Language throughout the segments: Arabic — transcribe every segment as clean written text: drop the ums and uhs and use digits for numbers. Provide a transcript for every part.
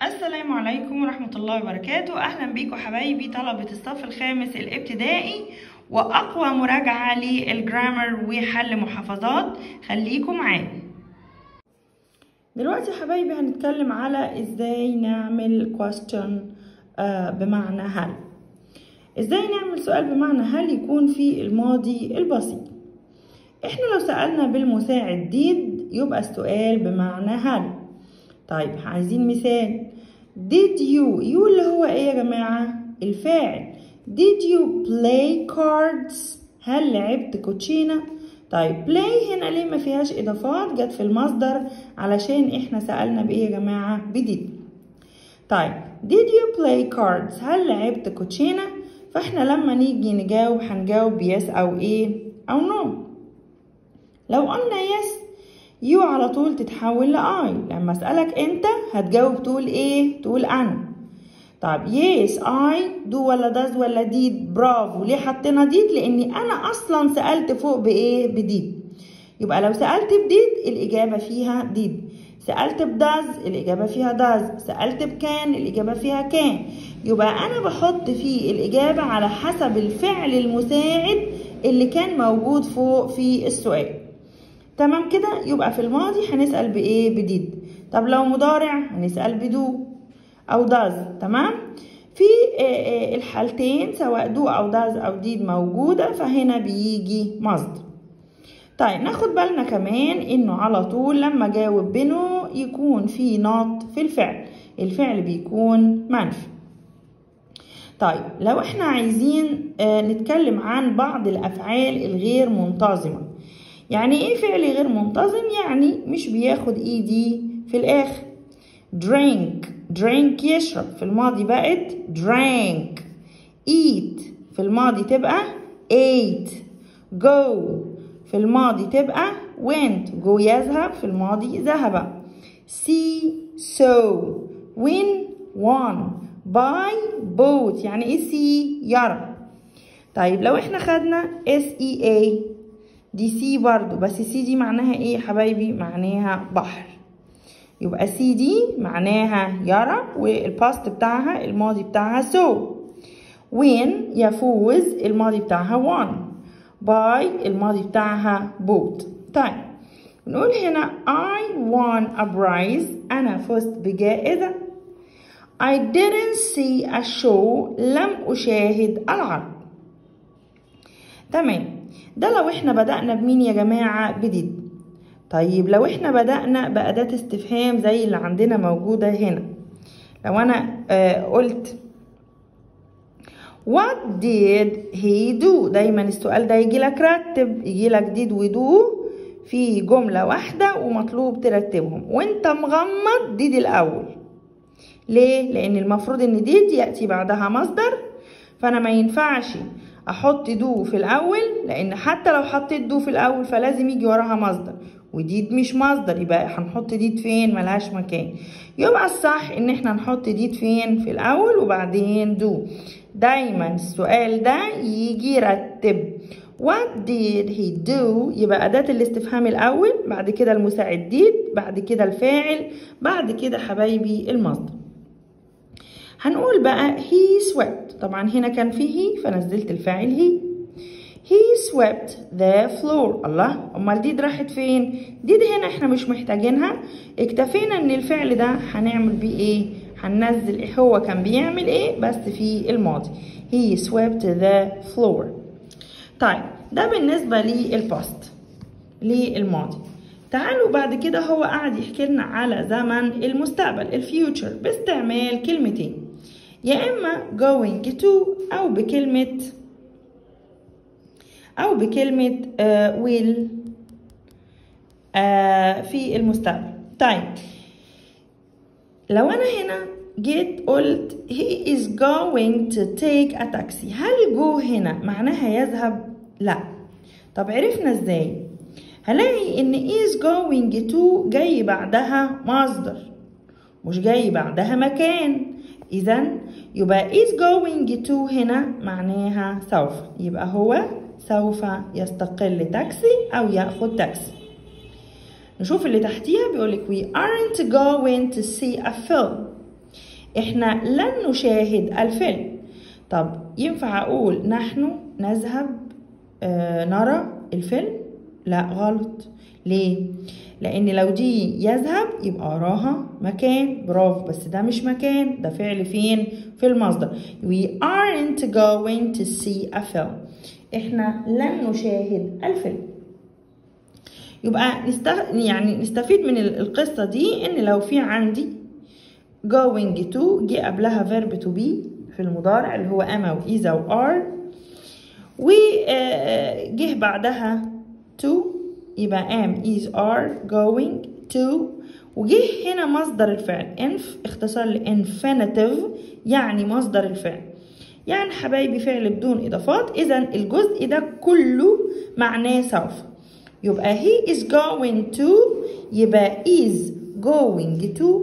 السلام عليكم ورحمة الله وبركاته. أهلا بيكم حبايبي طلبة الصف الخامس الابتدائي وأقوى مراجعة للجرامر وحل محافظات. خليكم معايا. دلوقتي حبايبي هنتكلم على إزاي نعمل question بمعنى هل. إزاي نعمل سؤال بمعنى هل يكون في الماضي البسيط. إحنا لو سألنا بالمساعد did يبقى السؤال بمعنى هل. طيب عايزين مثال. did you اللي هو ايه يا جماعة؟ الفاعل. did you play cards؟ هل لعبت كوتشينة؟ طيب play هنا ليه ما فيهاش اضافات؟ جت في المصدر علشان احنا سألنا بايه يا جماعة؟ بديد. طيب did you play cards؟ هل لعبت كوتشينة؟ فاحنا لما نيجي نجاوب هنجاوب yes او ايه او no. لو قلنا yes يو على طول تتحول لآي. لما اسألك انت هتجاوب تقول ايه؟ تقول انا. طب يس اي دو ولا داز ولا ديد؟ برافو. ليه حطينا ديد؟ لاني انا اصلا سألت فوق بايه؟ بديد. يبقى لو سألت بديد الاجابة فيها ديد. سألت بداز الاجابة فيها داز. سألت بكان الاجابة فيها كان. يبقى انا بحط فيه الاجابة على حسب الفعل المساعد اللي كان موجود فوق في السؤال. تمام كده؟ يبقى في الماضي هنسأل بإيه؟ بديد. طب لو مضارع هنسأل بدو أو داز. تمام؟ في الحالتين سواء دو أو داز أو ديد موجودة فهنا بيجي مصدر. طيب ناخد بالنا كمان إنه على طول لما جاوب بنو يكون في نوت في الفعل. الفعل بيكون منفي. طيب لو احنا عايزين نتكلم عن بعض الأفعال الغير منتظمة. يعني ايه فعل غير منتظم؟ يعني مش بياخد ايدي في الاخر. drink يشرب في الماضي بقت drank. eat في الماضي تبقى ate. go في الماضي تبقى went. go يذهب في الماضي ذهب. see saw. win won. buy bought. يعني ايه see؟ يرى. طيب لو احنا خدنا sea دي سي برضو، بس سي دي معناها ايه يا حبايبي؟ معناها بحر. يبقى سي دي معناها يرى والباست بتاعها الماضي بتاعها سو. وين يفوز الماضي بتاعها won. باي الماضي بتاعها bought. طيب نقول هنا I won a prize. أنا فزت بجائزة. I didn't see a show. لم أشاهد العرض. تمام. ده لو احنا بدأنا بمين يا جماعة؟ بديد. طيب لو احنا بدأنا بأداة استفهام زي اللي عندنا موجودة هنا. لو انا قلت what did he do؟ دايما السؤال ده يجيلك رتب، يجيلك did ودو في جملة واحدة ومطلوب ترتبهم وانت مغمض did الأول. ليه؟ لأن المفروض ان did يأتي بعدها مصدر، فأنا ما ينفعش احط دو في الاول، لان حتى لو حطيت دو في الاول فلازم يجي وراها مصدر، وديد مش مصدر، يبقى هنحط ديد فين؟ ملهاش مكان. يبقى الصح ان احنا نحط ديد فين؟ في الاول وبعدين دو. دايما السؤال ده يجي رتب. what did he do؟ يبقى اداة الاستفهام الاول، بعد كده المساعد ديد، بعد كده الفاعل، بعد كده حبايبي المصدر. هنقول بقى he swept. طبعا هنا كان فيه فنزلت الفاعل he swept the floor. الله، امال ديد راحت فين؟ ديد هنا احنا مش محتاجينها، اكتفينا ان الفعل ده هنعمل بيه ايه؟ هننزل هو كان بيعمل ايه بس في الماضي. he swept the floor. طيب ده بالنسبة للباست للماضي. تعالوا بعد كده هو قاعد يحكي لنا على زمن المستقبل الفيوتشر باستعمال كلمتين، يا اما going to او بكلمة will في المستقبل. طيب لو انا هنا جيت قلت he is going to take a taxi، هل جو هنا معناها يذهب؟ لا. طب عرفنا ازاي؟ هلاقي ان is going to جاي بعدها مصدر مش جاي بعدها مكان. اذا يبقى is going to هنا معناها سوف، يبقى هو سوف يستقل تاكسي او ياخد تاكسي. نشوف اللي تحتيها بيقولك we aren't going to see a film. احنا لن نشاهد الفيلم. طب ينفع اقول نحن نذهب نرى الفيلم؟ لا غلط. ليه؟ لان لو دي يذهب يبقى وراها مكان، برافو، بس ده مش مكان، ده فعل فين؟ في المصدر. We aren't going to see a film. احنا لن نشاهد الفيلم. يبقى نستفيد من القصة دي ان لو في عندي going to جه قبلها verb to be في المضارع اللي هو am و is و are، وجه بعدها to يبقى am is are going to، وجه هنا مصدر الفعل اختصار ل infinitive يعني مصدر الفعل. يعني حبايبي فعل بدون اضافات، اذا الجزء ده كله معناه سوف. يبقى he is going to يبقى is going to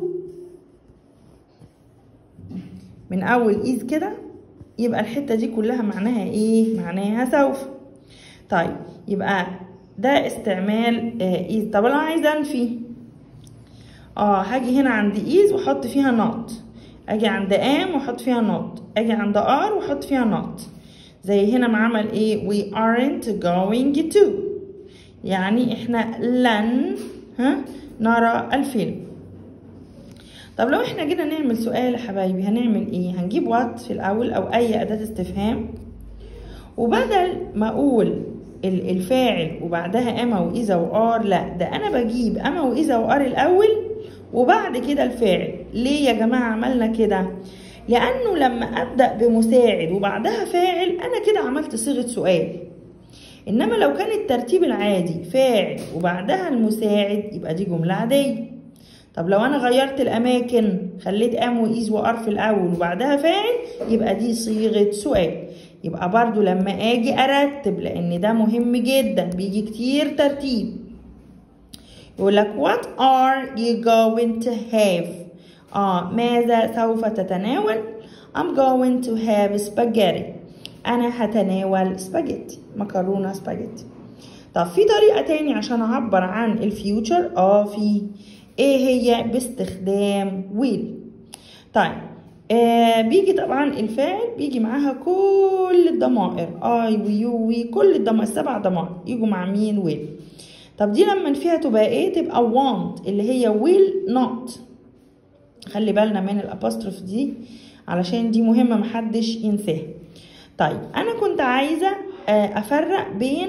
من اول is كده، يبقى الحته دي كلها معناها ايه؟ معناها سوف. طيب يبقى ده استعمال is. طب انا عايزه انفي، هاجي هنا عند is واحط فيها not، اجي عند am واحط فيها not، اجي عند are واحط فيها not. زي هنا ما عمل ايه؟ we aren't going to، يعني احنا لن نرى الفيلم. طب لو احنا جينا نعمل سؤال يا حبايبي هنعمل ايه؟ هنجيب what في الاول او اي اداة استفهام، وبدل ما اقول الفاعل وبعدها اما واذا وار، لا ده انا بجيب اما واذا وار الاول وبعد كده الفاعل. ليه يا جماعة عملنا كده؟ لانه لما ابدأ بمساعد وبعدها فاعل انا كده عملت صيغة سؤال، انما لو كان الترتيب العادي فاعل وبعدها المساعد يبقى دي جملة عادية. طب لو انا غيرت الاماكن خليت ام وايز وار في الاول وبعدها فاعل يبقى دي صيغة سؤال. يبقى برضو لما اجي ارتب، لان ده مهم جدا بيجي كتير ترتيب، يقولك what are you going to have؟ ماذا سوف تتناول؟ I'm going to have spaghetti. انا هتناول سباجيتي، مكرونة سباجيتي. طب في طريقة تاني عشان اعبر عن الفيوتشر، في ايه هي؟ باستخدام will. طيب بيجي طبعا الفاعل بيجي معاها كل الضمائر I ويو وكل الضمائر، 7 ضمائر يجوا مع مين؟ will. طب دي لما فيها تبقى ايه؟ تبقى want اللي هي will not. خلي بالنا من الابوستروف دي علشان دي مهمة محدش ينساها. طيب انا كنت عايزة افرق بين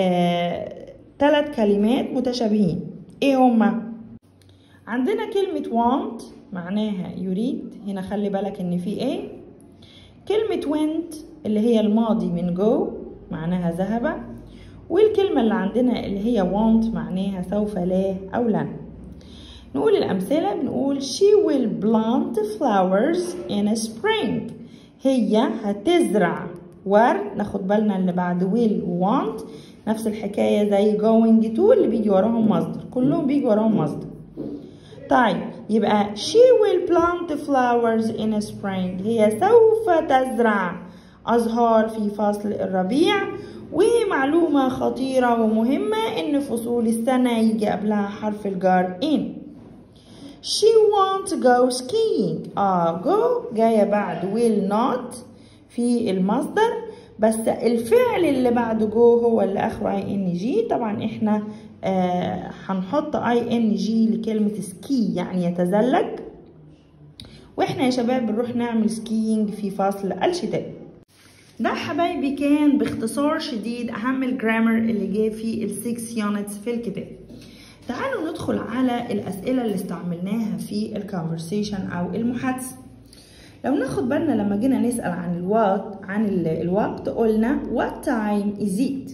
3 كلمات متشابهين. ايه هما؟ عندنا كلمة want معناها يريد، هنا خلي بالك ان في ايه. كلمة went اللي هي الماضي من go معناها ذهب، والكلمة اللي عندنا اللي هي want معناها سوف لا او لن. نقول الامثلة، بنقول she will plant flowers in spring. هي هتزرع ورد. ناخد بالنا اللي بعد will و want نفس الحكاية زي going to اللي بيجي وراهم مصدر، كلهم بيجي وراهم مصدر. طيب يبقى she will plant flowers in spring. هي سوف تزرع أزهار في فصل الربيع. ومعلومة خطيرة ومهمة إن فصول السنة يجي قبلها حرف الجر in. she won't go skiing. go جاية بعد will not في المصدر، بس الفعل اللي بعد جو هو اللي اخره ing. طبعا احنا هنحط ing لكلمة سكي يعني يتزلج، واحنا يا شباب بنروح نعمل سكينج في فصل الشتاء. ده حبايبي كان باختصار شديد اهم الجرامر اللي جه في ال6 يونتس في الكتاب. تعالوا ندخل على الاسئلة اللي استعملناها في الكونفرسيشن او المحادثة. لو ناخد بالنا لما جينا نسأل عن الوقت قلنا what time is it؟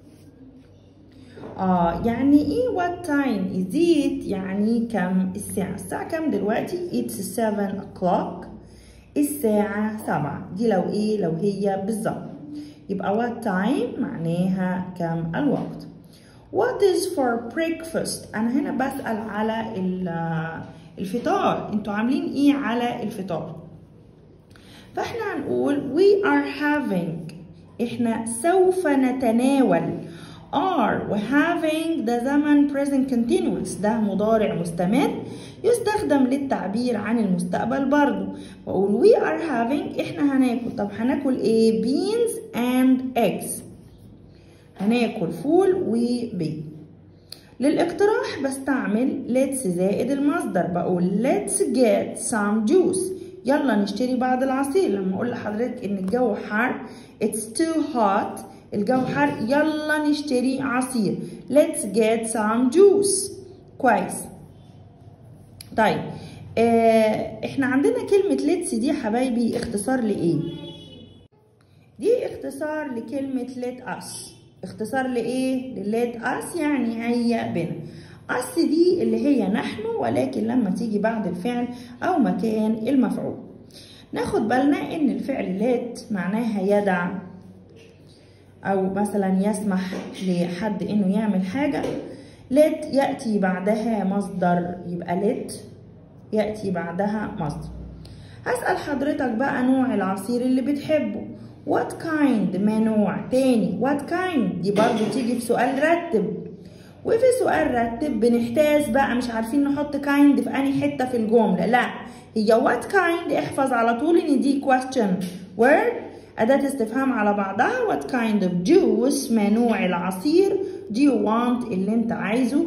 يعني ايه what time is it؟ يعني كم الساعة؟ الساعة كم دلوقتي؟ it's 7 o'clock. الساعة 7. دي لو هي بالظبط يبقى what time معناها كم الوقت. what is for breakfast؟ انا هنا بسأل على الفطار، انتوا عاملين ايه على الفطار؟ فاحنا هنقول we are having، احنا سوف نتناول are و having ده زمن present continuous، ده مضارع مستمر يستخدم للتعبير عن المستقبل برضو. بقول we are having احنا هناكل. طب هناكل ايه؟ beans and eggs، هناكل فول وبيض. للاقتراح بستعمل let's زائد المصدر، بقول let's get some juice، يلا نشتري بعض العصير. لما اقول لحضرتك ان الجو حر it's too hot، الجو حر يلا نشتري عصير let's get some juice. كويس. طيب احنا عندنا كلمة let's دي يا حبايبي اختصار لايه؟ دي اختصار لكلمة let us. اختصار لايه؟ let us يعني هيا بنا. us دي اللي هي نحن، ولكن لما تيجي بعد الفعل او مكان المفعول. ناخد بالنا ان الفعل let معناها يدع او مثلا يسمح لحد انه يعمل حاجة. let يأتي بعدها مصدر، يبقى let يأتي بعدها مصدر. هسأل حضرتك بقى نوع العصير اللي بتحبه. what kind، ما نوع تاني. what kind دي برضو تيجي في سؤال رتب، وفي سؤال رتب بنحتاج بقى مش عارفين نحط kind في أنهي حتة في الجملة. لا، هي what kind احفظ على طول ان دي question word، أداة استفهام على بعضها. what kind of juice، ما نوع العصير. do you want اللي انت عايزه.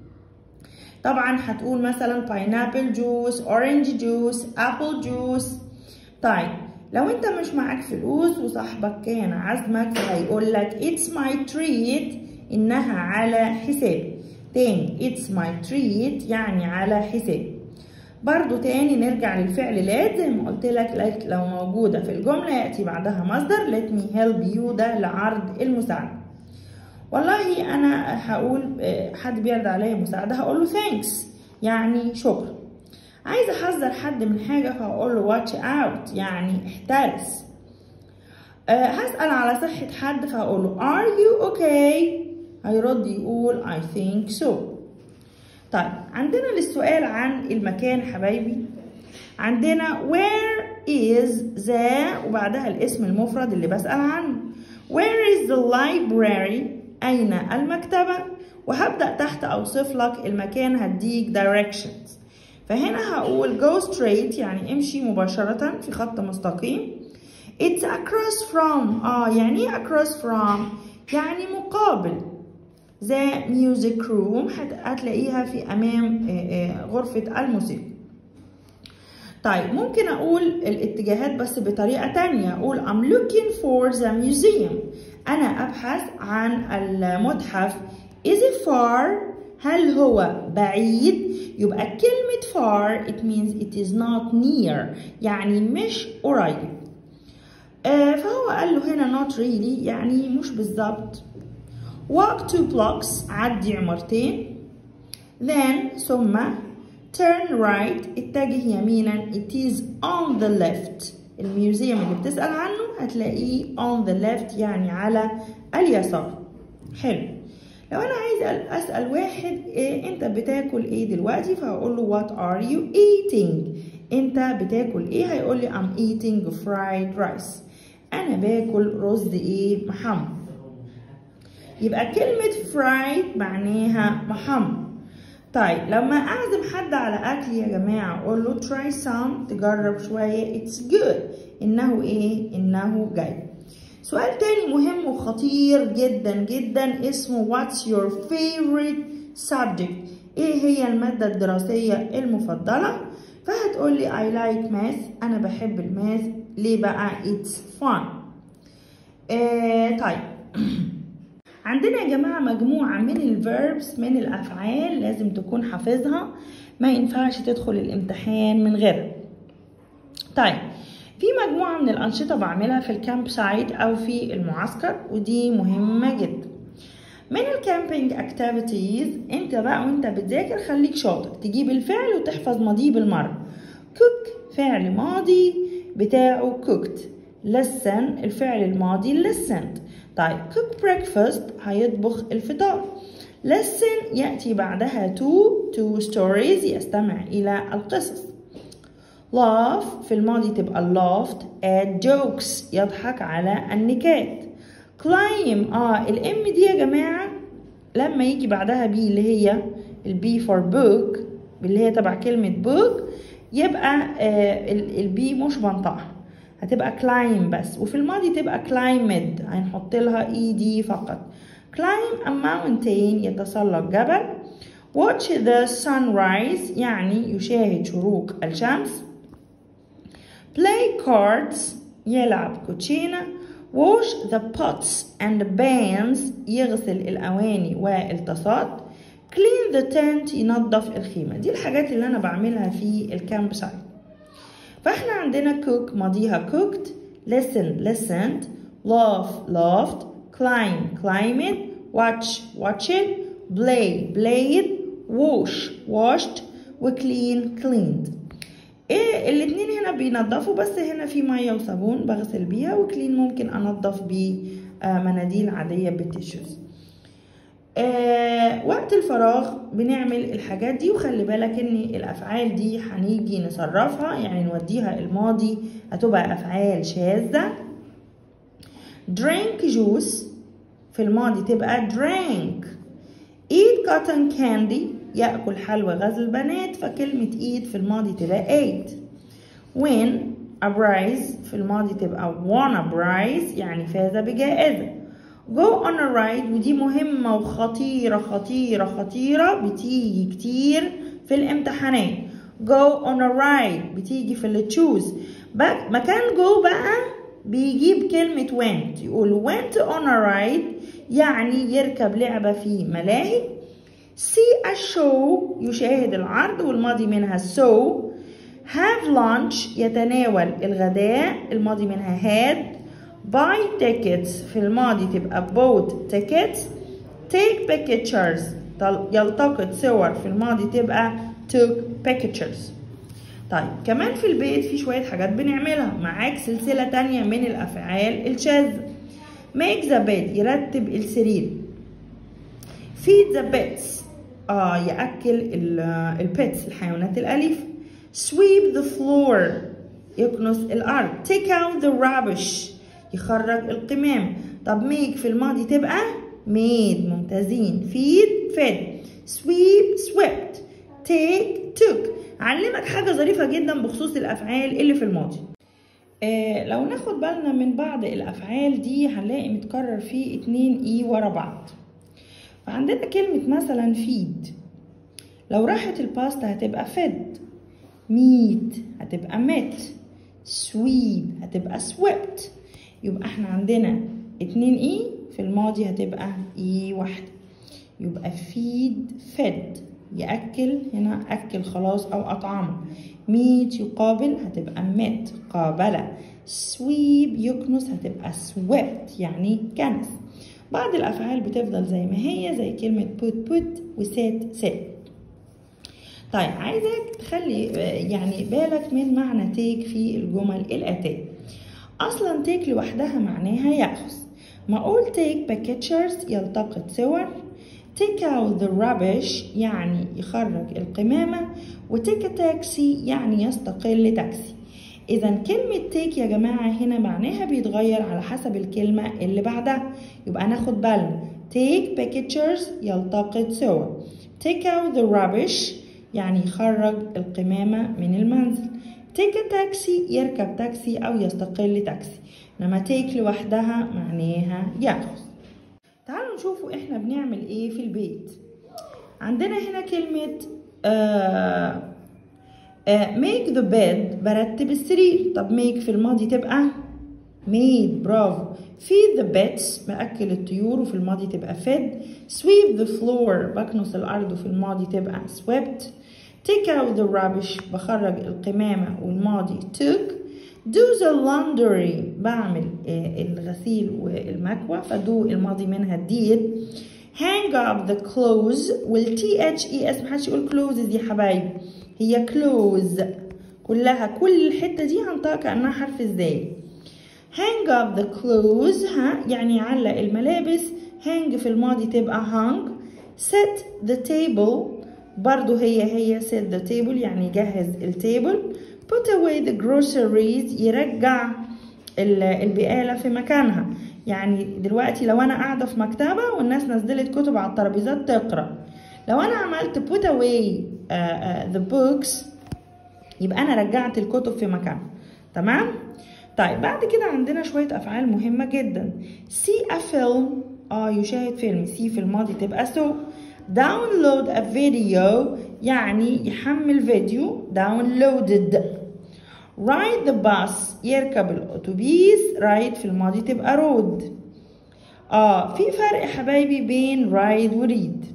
طبعا هتقول مثلا pineapple juice، orange juice، apple juice. طيب لو انت مش معاك فلوس وصاحبك كان عازمك فهيقول لك it's my treat، انها على حسابي. تاني it's my treat يعني على حسابي. برضو تاني نرجع للفعل let، زي ما قلت لك let لو موجودة في الجملة يأتي بعدها مصدر. let me help you ده لعرض المساعدة. والله أنا هقول حد بيرد عليا مساعدة هقول له thanks يعني شكرا. عايزة أحذر حد من حاجة فهقول له watch out يعني احترس. هسأل على صحة حد فهقول له are you okay، هيرد يقول I think so. طيب عندنا للسؤال عن المكان حبايبي، عندنا where is the وبعدها الاسم المفرد اللي بسأل عنه. where is the library، أين المكتبة، وهبدأ تحت أوصف لك المكان هديك directions. فهنا هقول go straight يعني امشي مباشرة في خط مستقيم. it's across from، يعني across from يعني مقابل. the music room هتلاقيها في أمام غرفة الموسيقى. طيب ممكن أقول الاتجاهات بس بطريقة تانية، أقول I'm looking for the museum، أنا أبحث عن المتحف. is it far، هل هو بعيد؟ يبقى كلمة far it means it is not near يعني مش قريب. فهو قال له هنا not really يعني مش بالظبط. walk 2 blocks عدي عمارتين. then ثم turn right اتجه يمينا. it is on the left، الميوزيوم اللي بتسأل عنه هتلاقيه on the left يعني على اليسار. حلو. لو انا عايز اسأل واحد انت بتاكل ايه دلوقتي فهقول له what are you eating، انت بتاكل ايه؟ هيقول لي I'm eating fried rice، انا باكل رز ايه؟ محمر. يبقى كلمة fried معناها محمر. طيب لما اعزم حد على اكل يا جماعة اقول له try some، تجرب شوية. it's good انه ايه؟ انه جيد. سؤال تاني مهم وخطير جدا جدا اسمه what's your favorite subject، ايه هي المادة الدراسية المفضلة؟ فهتقول لي I like math، انا بحب الماث. ليه بقى؟ it's fun. طيب عندنا يا جماعة مجموعة من الverbs من الأفعال لازم تكون حافظها، ما ينفعش تدخل الامتحان من غيرها. طيب في مجموعة من الأنشطة بعملها في الكامب سايت أو في المعسكر ودي مهمة جدا. من الكامبينج اكتيفيتيز انت بقى وانت بتذاكر خليك شاطر تجيب الفعل وتحفظ ماضيه بالمرة. cook فعل ماضي بتاعه cooked. listen الفعل الماضي listened. طيب cook breakfast هيطبخ الفطار. listen يأتي بعدها to stories يستمع إلى القصص. laugh في الماضي تبقى laughed at jokes يضحك على النكات. climb الام دي يا جماعة لما يجي بعدها بي اللي هي البي فور بوك اللي هي تبع كلمة بوك يبقى البي مش بنطقها، هتبقى climb بس، وفي الماضي تبقى climbed هنحط لها ed فقط. climb a mountain يتسلق جبل. watch the sunrise يعني يشاهد شروق الشمس. play cards يلعب كوتشينة. wash the pots and pans يغسل الأواني والطاسات. clean the tent ينظف الخيمة. دي الحاجات اللي أنا بعملها في الكامب سايت. فاحنا عندنا cook ماضيها cooked، listen listened، laugh laughed، climb climbed، watch watched، play played، wash washed، وclean cleaned. الاتنين هنا بينضفوا، بس هنا في ميه وصابون بغسل بيها، وكلين ممكن انضف بمناديل عاديه بالتيشوز. وقت الفراغ بنعمل الحاجات دي، وخلي بالك ان الافعال دي هنيجي نصرفها يعني نوديها الماضي هتبقى افعال شاذة. drink juice في الماضي تبقى drank. eat cotton candy يأكل حلوى غزل البنات، فكلمة eat في الماضي تبقى ate. win a prize في الماضي تبقى won a prize يعني فاز بجائزة. go on a ride ودي مهمة وخطيرة خطيرة خطيرة بتيجي كتير في الامتحانات. go on a ride بتيجي في اللي choose. مكان go بقى بيجيب كلمة went، يقول went on a ride يعني يركب لعبة في ملاهي. see a show يشاهد العرض والماضي منها saw. have lunch يتناول الغداء الماضي منها had. buy tickets في الماضي تبقى bought tickets. take pictures يلتقط صور في الماضي تبقى took pictures. طيب كمان في البيت في شوية حاجات بنعملها. معاك سلسلة تانية من الأفعال الشاذة. make the bed يرتب السرير. feed the pets يأكل البيتس الحيوانات الأليفة. sweep the floor يكنس الأرض. take out the rubbish يخرج القمام. طب make في الماضي تبقى made ممتازين. feed fed. sweep swept. take took. علمك حاجة ظريفة جدا بخصوص الأفعال اللي في الماضي. لو ناخد بالنا من بعض الأفعال دي هنلاقي متكرر فيه 2 اي ورا بعض. فعندنا كلمة مثلا feed لو راحت الباست هتبقى fed. meet هتبقى met. sweep هتبقى swept. يبقى احنا عندنا 2 اي في الماضي هتبقى اي واحدة. يبقى feed fed يأكل هنا أكل خلاص أو أطعمه. meet يقابل هتبقى met قابلة. sweep يكنس هتبقى swept يعني كنس. بعض الأفعال بتفضل زي ما هي زي كلمة put وset set. طيب عايزك تخلي يعني بالك من معنى take في الجمل الآتية. أصلا take لوحدها معناها يأخذ. ما أقول take pictures يلتقط صور. take out the rubbish يعني يخرج القمامة. وtake a taxi يعني يستقل تاكسي. إذا كلمة take يا جماعة هنا معناها بيتغير على حسب الكلمة اللي بعدها. يبقى ناخد بالنا take pictures يلتقط صور. take out the rubbish يعني يخرج القمامة من المنزل. take a taxi يركب تاكسي أو يستقل تاكسي. إنما take لوحدها معناها يأخذ. تعالوا نشوفوا إحنا بنعمل إيه في البيت. عندنا هنا كلمة make the bed برتب السرير. طب make في الماضي تبقى made برافو. feed the pets بأكل الطيور وفي الماضي تبقى fed. sweep the floor بكنس الأرض وفي الماضي تبقى swept. take out the rubbish بخرج القمامة والماضي took. do the laundry بعمل الغسيل والمكوى فدو الماضي منها did. hang up the clothes والthes محدش يقول clothes يا حبايبي هي clothes كلها كل الحتة دي هنطقها كأنها حرف ازاي. hang up the clothes يعني علق الملابس. hang في الماضي تبقى hung. set the table برضو هي set the table يعني جهز التيبل. put away the groceries يرجع البقالة في مكانها. يعني دلوقتي لو انا قاعدة في مكتبة والناس نزلت كتب على الترابيزات تقرأ، لو انا عملت put away the books يبقى انا رجعت الكتب في مكانها. تمام؟ طيب بعد كده عندنا شوية افعال مهمة جدا. see a film، يشاهد فيلم. see في الماضي تبقى so. download a video يعني يحمل فيديو downloaded. ride the bus يركب الأتوبيس. ride في الماضي تبقى rode. في فرق يا حبايبي بين ride و read.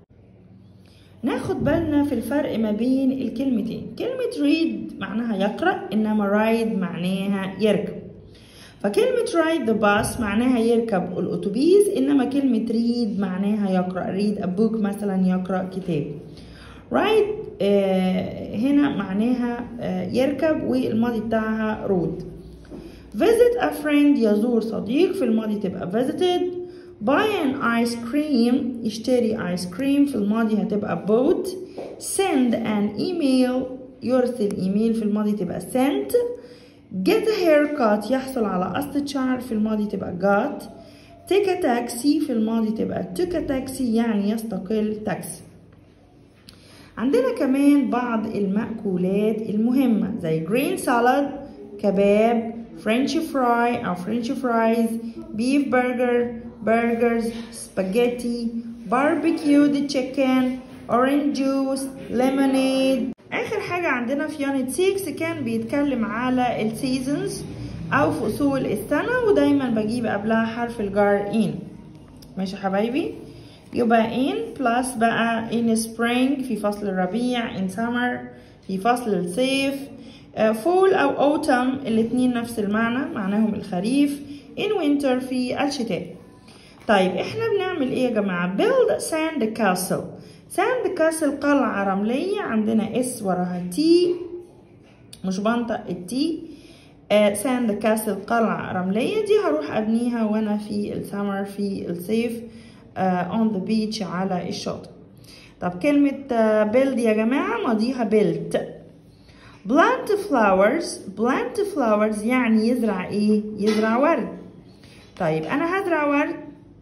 ناخد بالنا في الفرق ما بين الكلمتين. كلمة read معناها يقرأ، إنما ride معناها يركب. فكلمة ride the bus معناها يركب الأتوبيس، إنما كلمة read معناها يقرأ. read a book مثلا يقرأ كتاب. ride هنا معناها يركب والماضي بتاعها rode. visit a friend يزور صديق، في الماضي تبقى visited. buy an ice cream يشتري ice cream، في الماضي هتبقى bought. send an email يرسل ايميل، في الماضي تبقى sent. get a haircut يحصل على قصة شعر، في الماضي تبقى got. take a taxi في الماضي تبقى took a taxi يعني يستقل تاكسي. عندنا كمان بعض المأكولات المهمة زي green salad كباب، فرنش فراي أو فرنش فرايز، beef burger burgers، spaghetti، barbecued chicken، orange juice، lemonade. آخر حاجة عندنا في يونت 6 كان بيتكلم على السيزونز أو فصول السنة، ودايما بجيب قبلها حرف الجر in. ماشي يا حبايبي؟ يبقى in plus بقى in spring في فصل الربيع، in summer في فصل الصيف، fall أو autumn الاتنين نفس المعنى، معناهم الخريف، in winter في الشتاء. طيب احنا بنعمل ايه يا جماعة؟ build sand castle. sand castle قلعة رملية، عندنا اس وراها تي مش بنطق التي. sand castle قلعة رملية دي هروح ابنيها وانا في السمر في الصيف on the beach على الشاطئ. طب كلمة build يا جماعة ماضيها built. plant flowers يعني يزرع ايه؟ يزرع ورد. طيب انا هزرع ورد.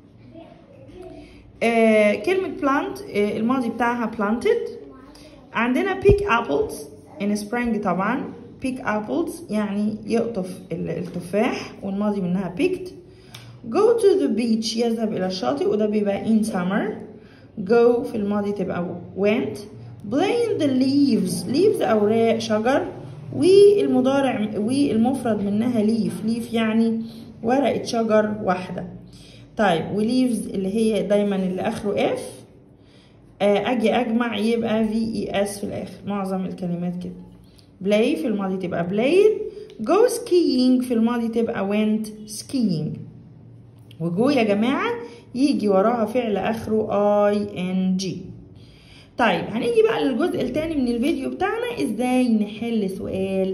كلمة plant الماضي بتاعها planted. عندنا pick apples in spring طبعا. pick apples يعني يقطف التفاح والماضي منها picked. go to the beach يذهب إلى الشاطئ وده بيبقى in summer. go في الماضي تبقى went. play in the leaves أوراق شجر، والمضارع والمفرد منها leaf يعني ورقة شجر واحدة. طيب وليفز اللي هي دايما اللي آخره f أجي أجمع يبقى VES في الآخر، معظم الكلمات كده. play في الماضي تبقى played. go skiing في الماضي تبقى went skiing. وجو يا جماعة يجي وراها فعل آخره ING. طيب هنيجي بقى للجزء الثاني من الفيديو بتاعنا، ازاي نحل سؤال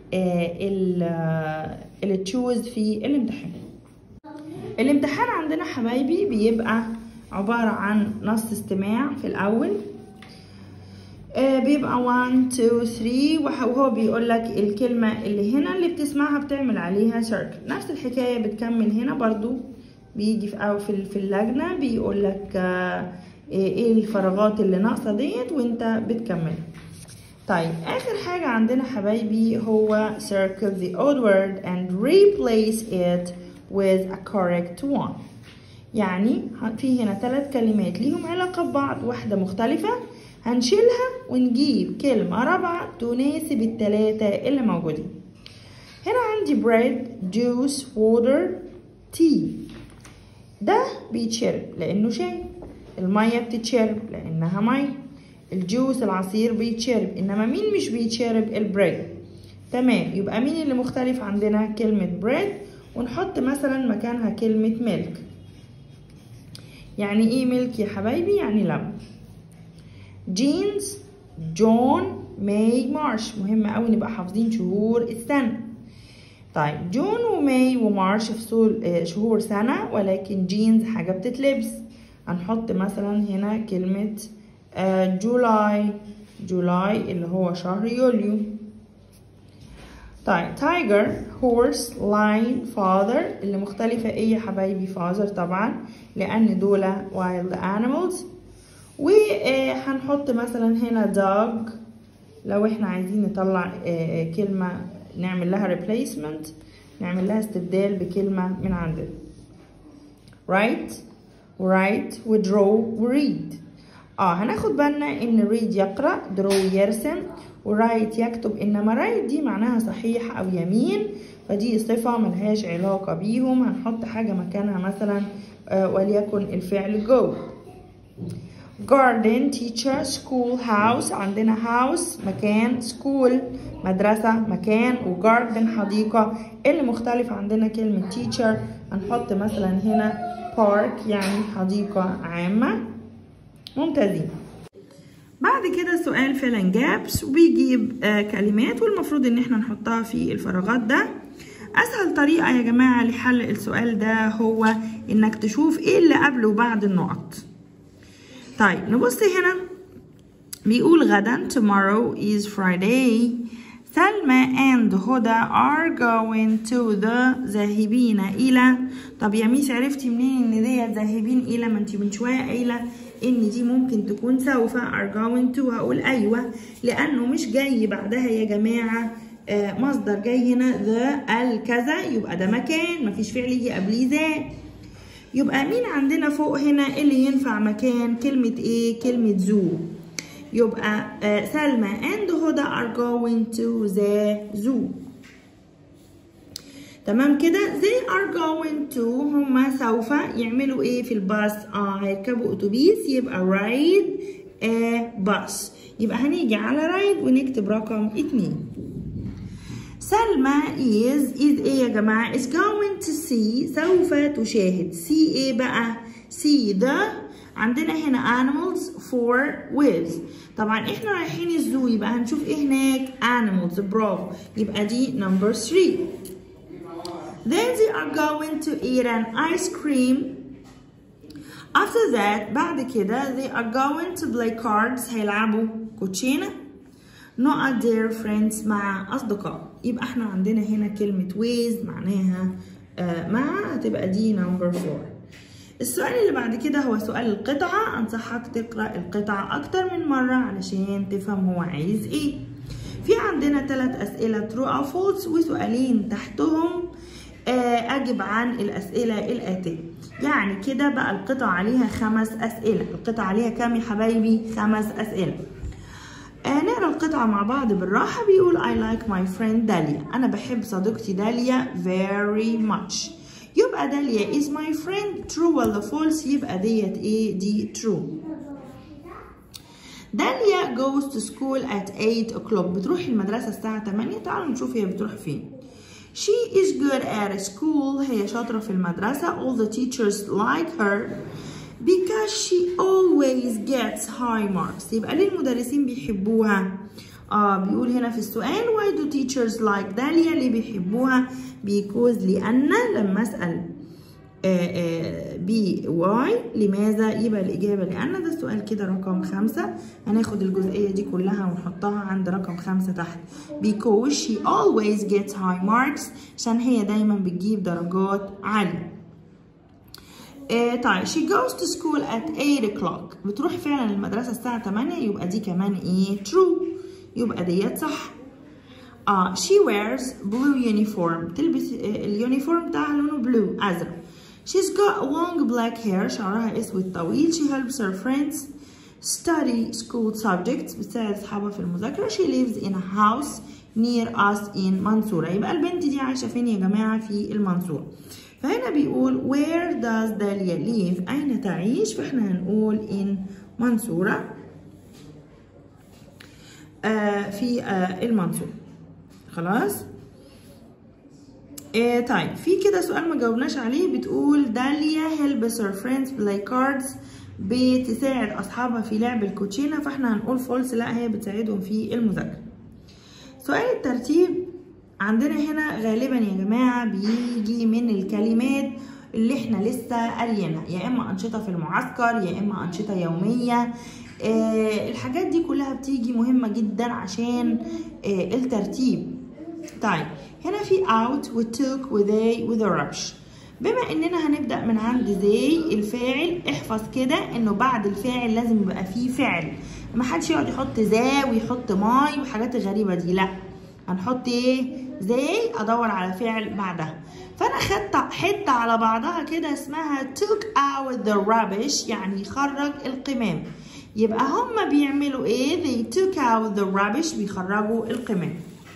اللي تشوز في الامتحان. الامتحان عندنا حبايبي بيبقى عبارة عن نص استماع في الأول، بيبقى 1 2 3 وهو بيقول لك الكلمة اللي هنا اللي بتسمعها بتعمل عليها سيركل. نفس الحكاية بتكمل هنا برضو، بيجي في اللجنة بيقول لك ايه الفراغات اللي ناقصة ديت وانت بتكمل. طيب آخر حاجة عندنا حبايبي هو circle the odd word and replace it with a correct one. يعني في هنا 3 كلمات ليهم علاقة ببعض، واحدة مختلفة هنشيلها ونجيب كلمة رابعة تناسب ال3 اللي موجودين. هنا عندي bread juice water tea. ده بيتشرب لأنه شاي، المية بتتشرب لأنها مية، الجوس العصير بيتشرب، إنما مين مش بيتشرب؟ البريد. تمام، يبقى مين اللي مختلف عندنا؟ كلمة بريد، ونحط مثلا مكانها كلمة ميلك. يعني ايه ميلك يا حبايبي؟ يعني لبن. جينز جون ماي مارش، مهم قوي نبقى حافظين شهور السنة. طيب جون وماي ومارش فصول شهور سنة، ولكن جينز حاجة بتتلبس، هنحط مثلا هنا كلمة جولاي اللي هو شهر يوليو. طيب tiger horse lion father اللي مختلفة ايه يا حبايبي؟ father طبعا لان دول wild animals. وهنحط مثلا هنا dog لو احنا عايزين نطلع كلمة نعمل لها replacement، نعمل لها استبدال بكلمة من عندنا. write write و draw و read. هناخد بالنا ان read يقرأ، draw يرسم، و write يكتب. انما write دي معناها صحيح او يمين، فدي صفة ملهاش علاقة بيهم. هنحط حاجة مكانها مثلا وليكن الفعل go. garden teacher school house، عندنا house مكان، school مدرسة مكان، و garden حديقة. اللي مختلف عندنا كلمة teacher هنحط مثلا هنا park يعني حديقة عامة. ممتازين. بعد كده سؤال fill in gaps وبيجيب كلمات والمفروض ان احنا نحطها في الفراغات ده. اسهل طريقة يا جماعة لحل السؤال ده هو انك تشوف ايه اللي قبله وبعد النقط. طيب نبص هنا بيقول غدا tomorrow is Friday سلمى and هدى are going to the ذاهبين إلى. طب يا ميس عرفتي منين ان ديت ذاهبين إلى؟ ما انتي من شوية قايلة ان دي ممكن تكون سوف are going to. هقول ايوه لانه مش جاي بعدها يا جماعة مصدر جاي هنا the الكذا، يبقى ده مكان مفيش فعل يجي قبليه ذا. يبقى مين عندنا فوق هنا اللي ينفع مكان؟ كلمة ايه؟ كلمة زو. يبقى سلمى and هدى are going to the zoo. تمام كده. they are going to هما سوف يعملوا ايه في الباص؟ هيركبوا اتوبيس، يبقى ride a bus. يبقى هنيجي على ride ونكتب رقم 2. سلمى is ايه يا جماعة؟ is going to see سوف تشاهد. see ايه بقى؟ see the. عندنا هنا animals for with. طبعا احنا رايحين الزو يبقى هنشوف ايه هناك؟ animals. برافو. يبقى دي number 3. Then they are going to eat an ice cream. After that بعد كده they are going to play cards هيلعبوا كوتشينة. not their friends مع أصدقاء. يبقى احنا عندنا هنا كلمة with معناها مع، هتبقى دي number 4. السؤال اللي بعد كده هو سؤال القطعة. أنصحك تقرأ القطعة أكتر من مرة علشان تفهم هو عايز إيه. في عندنا 3 أسئلة true أو false وسؤالين تحتهم أجب عن الأسئلة الآتية. يعني كده بقى القطعة عليها 5 أسئلة. القطعة عليها كام يا حبايبي؟ 5 أسئلة. نقرأ القطعة مع بعض بالراحة. بيقول I like my friend داليا. أنا بحب صديقتي داليا very much. يبقى داليا is my friend true ولا false؟ يبقى ديت ايه؟ دي true. داليا goes to school at 8 o'clock. بتروح المدرسة الساعة 8. تعالوا نشوف هي بتروح فين. she is good at school. هي شاطرة في المدرسة. all the teachers like her because she always gets high marks. يبقى ليه المدرسين بيحبوها؟ بيقول هنا في السؤال why do teachers like داليا؟ ليه بيحبوها؟ because لأن. لما أسأل why لماذا يبقى الإجابة لأن. ده السؤال كده رقم 5. هناخد الجزئية دي كلها ونحطها عند رقم 5 تحت. because she always gets high marks عشان هي دايما بتجيب درجات عالية. طيب she goes to school at 8 o'clock. بتروح فعلا المدرسة الساعة 8. يبقى دي كمان ايه؟ true. يبقى ديت صح. she wears blue uniform. تلبس اليونيفورم بتاعها لونه blue أزرق. she's got long black hair. شعرها اسود طويل. she helps her friends study school subjects. بتساعد أصحابها في المذاكرة. she lives in a house near us in منصورة. يبقى البنت دي عايشة فين يا جماعة؟ في المنصورة. فهنا بيقول where does داليا live؟ أين تعيش؟ فإحنا هنقول in منصورة. في المنصورة. خلاص. طيب في كده سؤال ما جاوبناش عليه. بتقول داليا helps her friends play cards. بتساعد أصحابها في لعب الكوتشينة. فإحنا هنقول false. لا هي بتساعدهم في المذاكرة. سؤال الترتيب عندنا هنا غالبا يا جماعة بيجي من الكلمات اللي احنا لسه قاريينها، يا اما انشطة في المعسكر يا اما انشطة يومية. الحاجات دي كلها بتيجي مهمة جدا عشان الترتيب. طيب هنا في out و took و they و the rubbish. بما اننا هنبدأ من عند they الفاعل، احفظ كده انه بعد الفاعل لازم يبقى فيه فعل. ما حدش يقعد يحط ذا ويحط ماي وحاجات الغريبة دي، لا، هنحط ايه؟ they، ادور على فعل بعدها. فانا خدت حتة على بعضها كده اسمها took out the rubbish، يعني خرج القمام. يبقى هما بيعملوا ايه؟ they took out the rubbish، بيخرجوا القمام.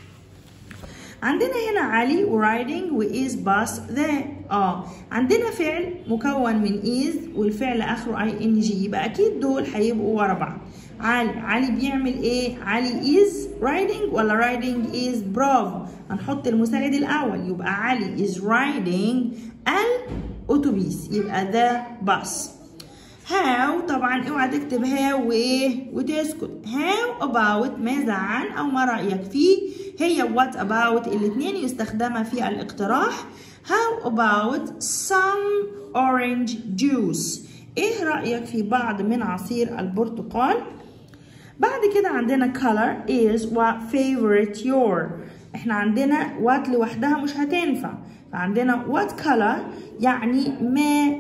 عندنا هنا علي ورايدنج وإز باص ذا. عندنا فعل مكون من إز والفعل آخره ING، يبقى أكيد دول هيبقوا ورا بعض. علي بيعمل إيه؟ علي إز رايدنج ولا رايدنج إز؟ برافو، هنحط المساعد الأول، يبقى علي إز رايدنج الأتوبيس، يبقى ذا باص. هاو طبعا اوعى تكتب هاو وايه وتسكت. هاو about ماذا عن او ما رأيك فيه، هي what about الاثنين يستخدما في الاقتراح. How about some orange juice، ايه رأيك في بعض من عصير البرتقال. بعد كده عندنا color is what favorite your، احنا عندنا what لوحدها مش هتنفع، فعندنا what color يعني ما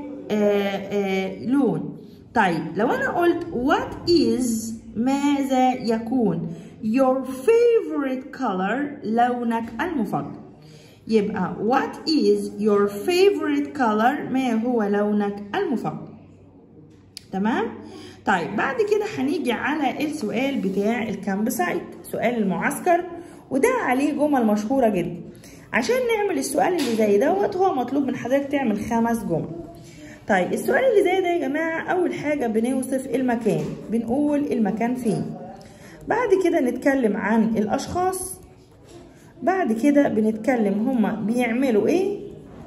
لون. طيب لو انا قلت what is ماذا يكون، your favorite color لونك المفضل، يبقى what is your favorite color ما هو لونك المفضل. تمام؟ طيب بعد كده هنيجي على السؤال بتاع الكامب سايت، سؤال المعسكر، وده عليه جمل مشهورة جدا. عشان نعمل السؤال اللي زي دوت هو مطلوب من حضرتك تعمل 5 جمل. طيب السؤال اللي زي ده يا جماعة أول حاجة بنوصف المكان، بنقول المكان فين. بعد كده نتكلم عن الأشخاص، بعد كده بنتكلم هما بيعملوا إيه،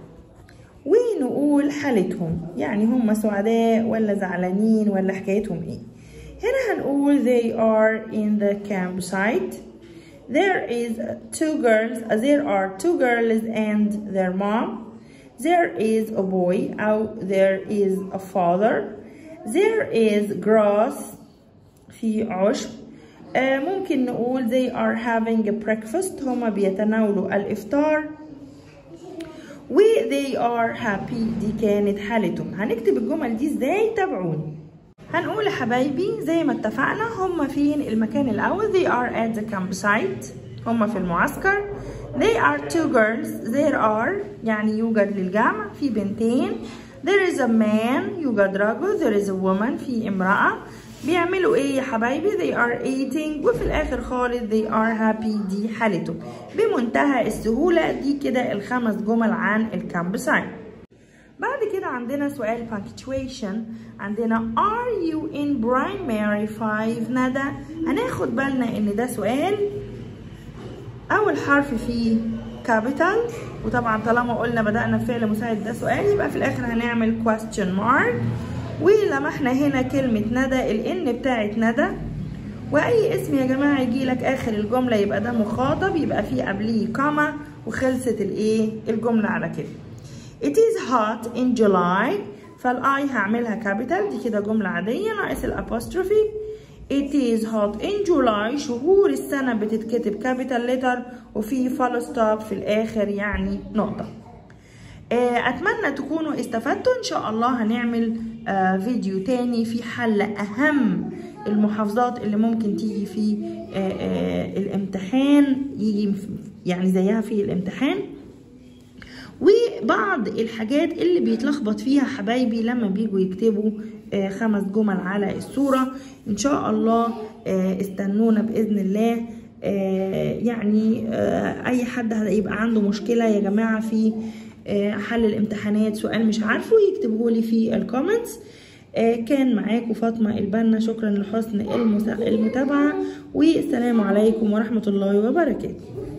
ونقول حالتهم، يعني هما سعداء ولا زعلانين ولا حكايتهم إيه. هنا هنقول they are in the campsite. There are two girls and their mom. There is a boy أو there is a father. There is grass في عشب. ممكن نقول they are having a breakfast، هما بيتناولوا الإفطار. و they are happy دي كانت حالتهم. هنكتب الجمل دي ازاي؟ تابعوني. هنقول يا حبايبي زي ما اتفقنا هما فين المكان الأول. they are at the campsite، هما في المعسكر. they are two girls. there are يعني يوجد للجمع في بنتين. there is a man يوجد رجل. there is a woman في امرأة. بيعملوا ايه يا حبايبي؟ they are eating، وفي الاخر خالص they are happy دي حالته. بمنتهى السهولة دي كده ال5 جمل عن الكامب سايت. بعد كده عندنا سؤال punctuation. عندنا are you in primary 5 ندى؟ هناخد بالنا ان ده سؤال اول حرف فيه capital، وطبعا طالما قلنا بدأنا بفعل مساعد ده سؤال يبقى في الاخر هنعمل question mark. ولمحنا هنا كلمة ندى، الان بتاعت ندى، واي اسم يا جماعة يجي لك اخر الجملة يبقى ده مخاطب، يبقى فيه قبليه كاما وخلصت الايه الجملة على كده. It is hot in July، فالاي هعملها كابيتال دي كده جملة عادية ناقص الابوستروفي. It is hot in July، شهور السنة بتتكتب كابيتال لتر وفي فول ستوب في الاخر يعني نقطة. اتمنى تكونوا استفدتوا. ان شاء الله هنعمل فيديو تاني في حل اهم المحافظات اللي ممكن تيجي في الامتحان، يجي يعني زيها في الامتحان، وبعض الحاجات اللي بيتلخبط فيها حبايبي لما بيجوا يكتبوا 5 جمل على الصورة. ان شاء الله استنونا بإذن الله. يعني اي حد هيبقى عنده مشكلة يا جماعة في حل الامتحانات، سؤال مش عارفه، يكتبه لي في الكومنتس. كان معاكم فاطمة البنا، شكرا لحسن المتابعة، والسلام عليكم ورحمة الله وبركاته.